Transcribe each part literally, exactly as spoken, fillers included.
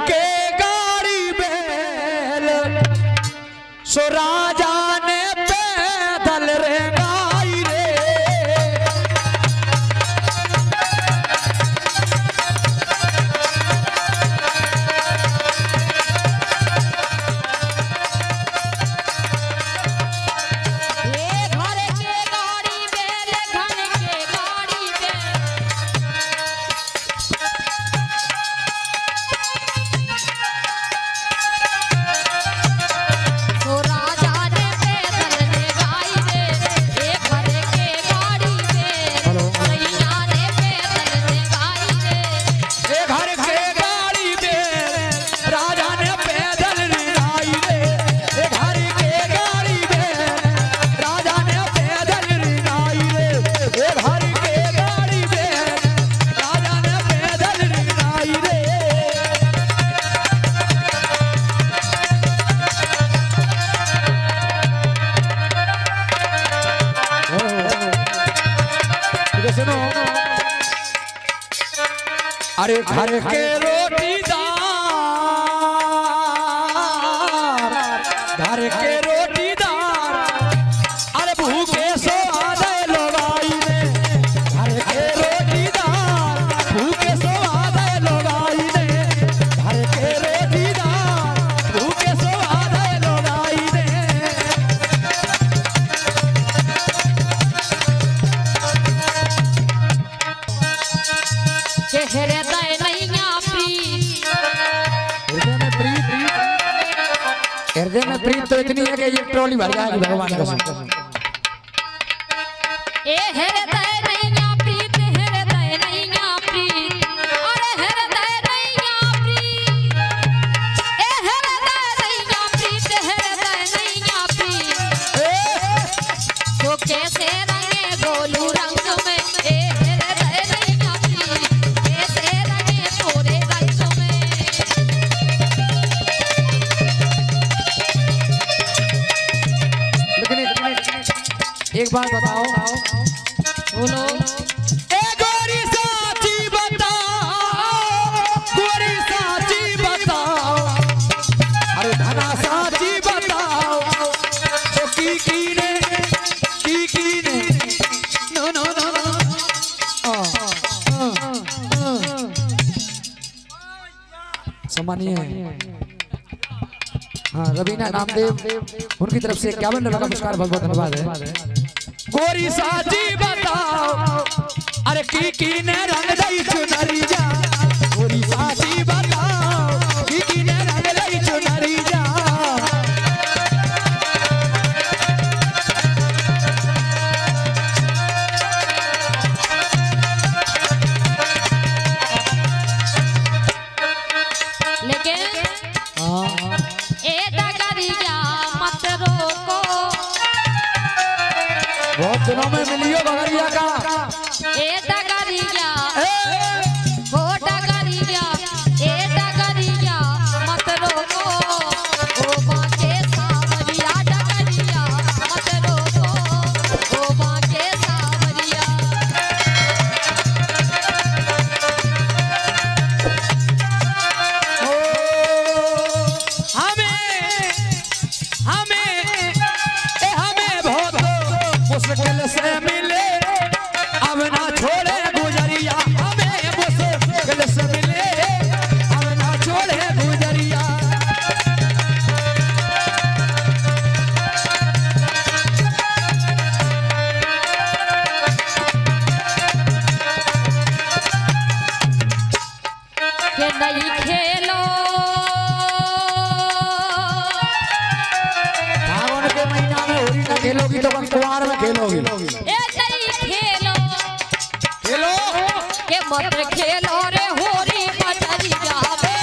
के गाड़ी बैल सो राजा ने पैदल रे गाई रे। अरे घर के रोटीदार घर के रोटीदार अरे भूखे सो आधे लोग आई ने। घर के रोटीदार भूखे सो आधे लोग आई ने। घर के रोटीदार भूखे सो आधे लोग आई ने। हृदय में प्रीत तो इतनी है कि ये ट्रॉली भर जाएगी भगवान कसम। ए हृदय नैया प्रीत हृदय नैया प्रीत अरे हृदय नैया प्रीत ए हृदय नैया प्रीत हृदय नैया प्रीत तो कैसे रंगे गोलू रंग में। ए हृदय नैया प्रीत कैसे रंगे तोरे रंग में। एक बात बताओ बोलो ए गोरी साची बताओ गोरी साची बताओ अरे धना साची बताओ तो की की ने की की ने नो नो नो सम्मानीय हाँ रवीना नामदेव उनकी तरफ से इक्यावन रुपए का पुरस्कार बहुत बहुत धन्यवाद है। गोरी साची बताओ अरे की की ने रंग दई चुनरी जा। गोरी साची बताओ की की ने रंग दई चुनरी जा। लेकिन ए डगरिया मत रोको बहुत दिनों में मिलियो बगरिया का। ए डगरिया हो डगरिया ए डगरिया मत रोको ओ बाके सावरिया डगरिया मत रोको ओ बाके सावरिया। मुश्किल से मिले अब ना छोड़े गुजरिया। हमें मुश्किल से मिले अब ना छोड़े गुजरिया। के नहीं खेलो सावन के महीना में होली ना खेलोगी तो कुंवार में खेलोगी। ए नहीं खेलो खेलो के मत खेलो रे होरी मचरी जावे।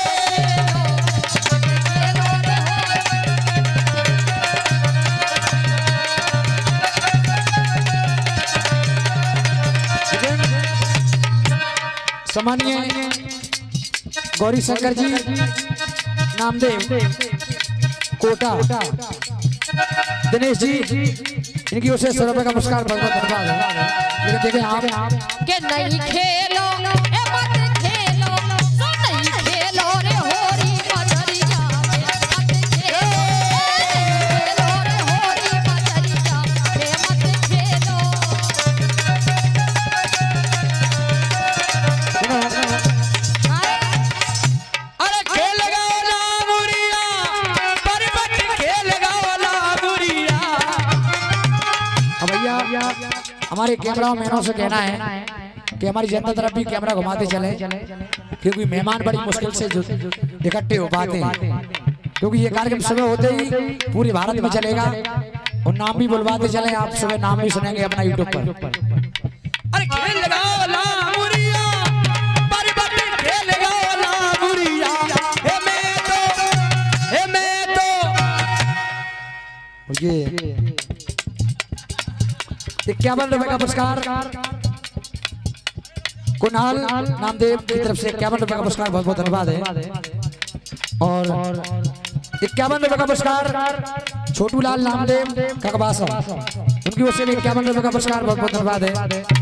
सम्मानीय गौरी शंकर जी नामदेव कोटा दिनेश जी इनकी ओर से सौ रुपए का पुरस्कार बहुत बहुत धन्यवाद है। लेकिन देखें आप के नहीं खेलो ए मत खेलो तो नहीं खेलो रे हो हमारे कैमरा मैनों से कहना है कि हमारी जनता तरफ भी कैमरा घुमाते चले, क्योंकि मेहमान बड़ी मुश्किल से इकट्ठे हो पाते हैं, क्योंकि ये कार्यक्रम सुबह होते ही पूरे भारत में चलेगा और नाम भी बुलवाते चले। आप सुबह नाम भी सुनेंगे अपना यूट्यूब पर। अरे खेल लगाओ ला मुरिया, बारी बारी खेल लगाओ ला मुरिया, हे मैं तो हे मैं तो ये इक्यावन रुपए का पुरस्कार कुणाल नामदेव की तरफ से इक्यावन रुपए का पुरस्कार, बहुत बहुत धन्यवाद है। और इक्यावन रुपए का पुरस्कार छोटू लाल नामदेव ककबासा, उनकी ओर से भी इक्यावन रुपए का पुरस्कार, बहुत बहुत धन्यवाद है।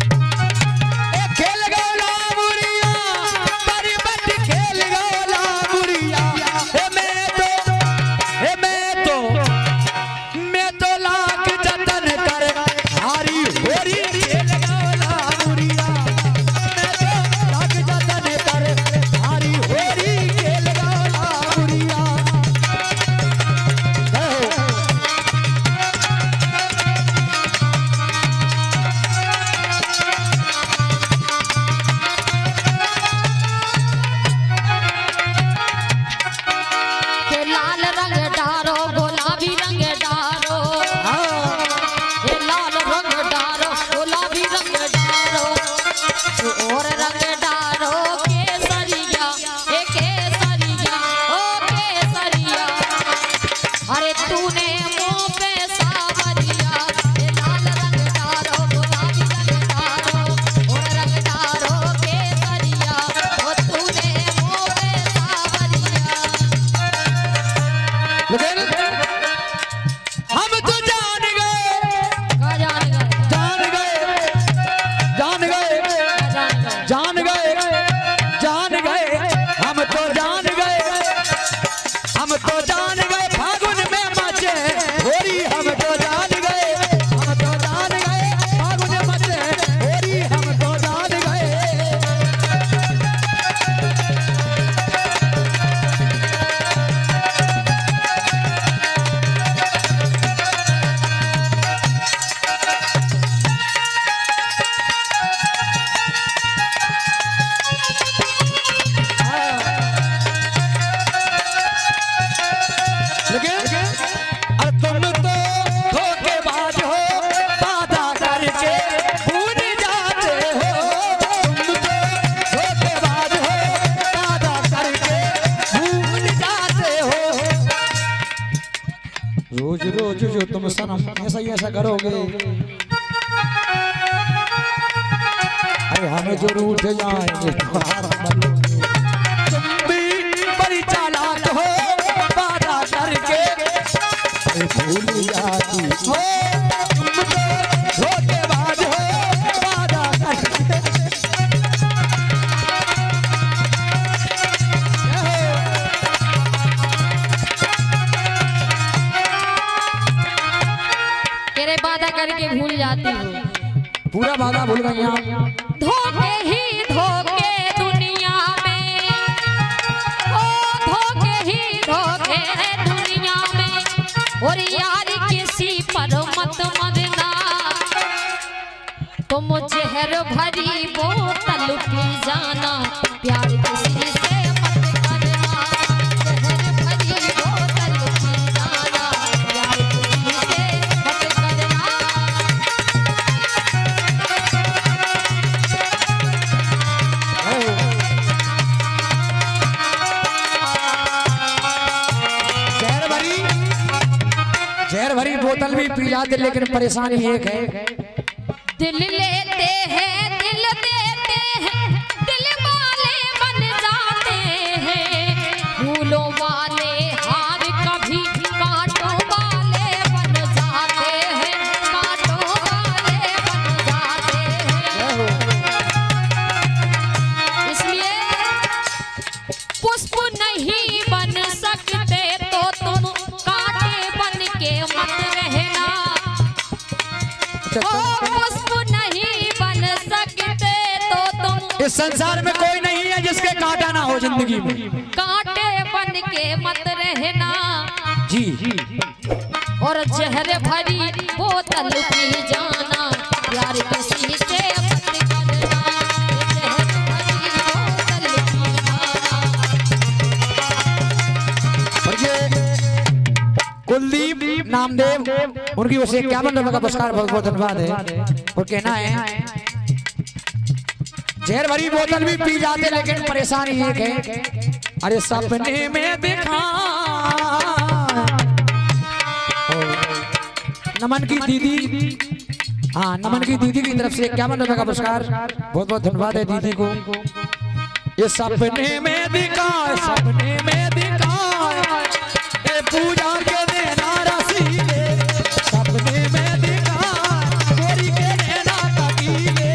रोज रोज जो तुम सनम ऐसा ही ऐसा करोगे, अरे हमें जो रूठ जाएंगे तुम भी बड़ी चालाक हो, वादा करके भूल जाती हो, तुम तो धोखेबाज हो, वादा करके। वादा करके भूल जाती हो, पूरा वादा भूल गई आप। धोखे ही धोखे दुनिया में, ओ धोखे ही धोखे दुनिया में, और यार किसी पर मत मरना, तुम जहर भरी बोतल पी जाना, प्यार किसी से मत करना, जहर भरी बोतल पी जाना, प्यार किसी से मत करना। जहर भरी बोतल भी पी जाते, लेकिन परेशानी एक है, दिल लेते हैं दिल देते हैं, दिल वाले बन जाते हैं, फूलों वाले हार कभी कांटों वाले बन जाते हैं, कांटों वाले बन जाते हैं। इसलिए पुष्प नहीं बन सकते तो तुम कांटे बन के मत रहना, ओ पुष्प नहीं बन सकते तो तुम, इस संसार में कोई नहीं है जिसके कांटा ना हो जिंदगी में, कांटे बन के मत रहना जी। और जहर भरी बोतल पी जाना, प्यार नामदेव उनकी ओर से इक्यावन रुपए का पुरस्कार बहुत बहुत धन्यवाद है। और कहना है जहर भरी बोतल भी पी जाते लेकिन परेशानी एक है, अरे सपने में देखा। नमन की दीदी, हाँ नमन की दीदी की तरफ से इक्यावन रुपए का पुरस्कार बहुत बहुत धन्यवाद है दीदी को। ये सपने में दिखा, सपने में दिखा ए पूजा के देना रसीले, सपने में दिखा गोरी के देना ककीले।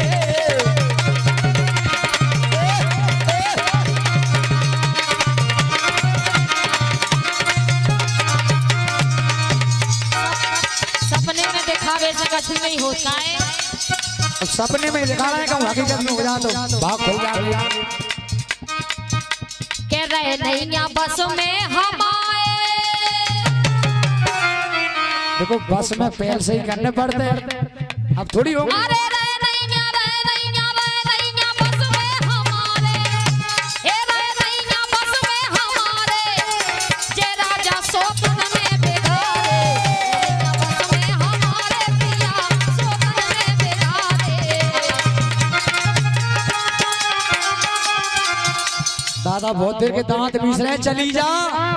सपने में दिखावे से कुछ नहीं होता है। अब सपने में दिखाना है कहूँ हकीकत में हो जाए तो भाग खुल जाए। कह रहे नैया बस में हम आए। देखो बस में पैर सही करने पड़ते हैं, अब थोड़ी होगा। अरे रे नैया रे नैया रे नैया बस में हमारे, ए रे नैया बस में हमारे, जे राजा स्वप्न में बिगाड़े, नैया बस में हमारे पिया स्वप्न में बिगाड़े। दादा बहुत देर के दांत पीस रहे, चली जा।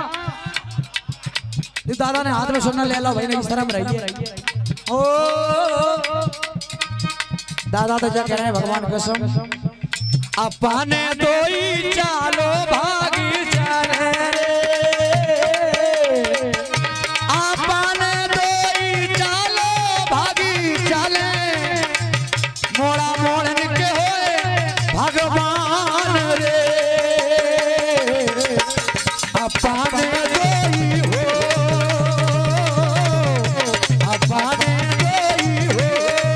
दादा ने हाथ में सोना ले लो भाई, नहीं शर्म रही है। ओ दादा तो क्या कह रहे हैं भगवान कसम, अपने दो ही चालो भागी चले रे, अपने दो ही चालो भागी चले, मोड़ा मोड़न के होए भगवान रे, अपने दो ही हो, अपने दो ही हो।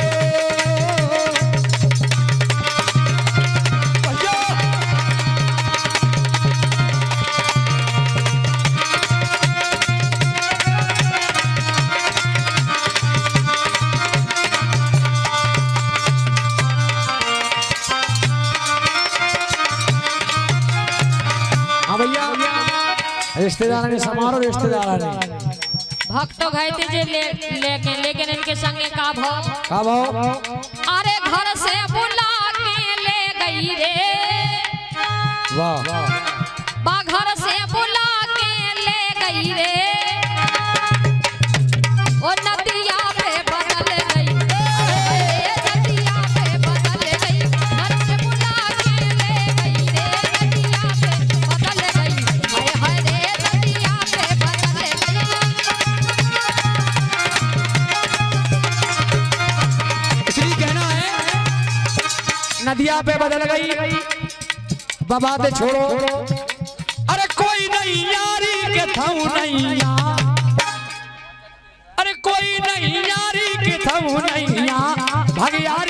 भैया हाँ भैया रिश्तेदार ने समारोह, रिश्तेदार ने भक्त तो गए थे जे ले, लेके लेकिन इनके संगे का भाव, का भाव। अरे घर से बुला के ले गई रे, वाह बा घर से बुला के ले गई रे, ओ नदिया पे बदल गई, ए नदिया पे बदल गई, घर से बुला के ले गई रे, नदिया पे बदल गई, हाय हाय रे नदिया पे बदल गई। इसलिए कहना है नदिया पे बदल गई बाबा ते छोड़ो, अरे कोई नहीं यारी के थाऊ नैया, अरे कोई नहीं यारी के थाऊ नैया, भगियारी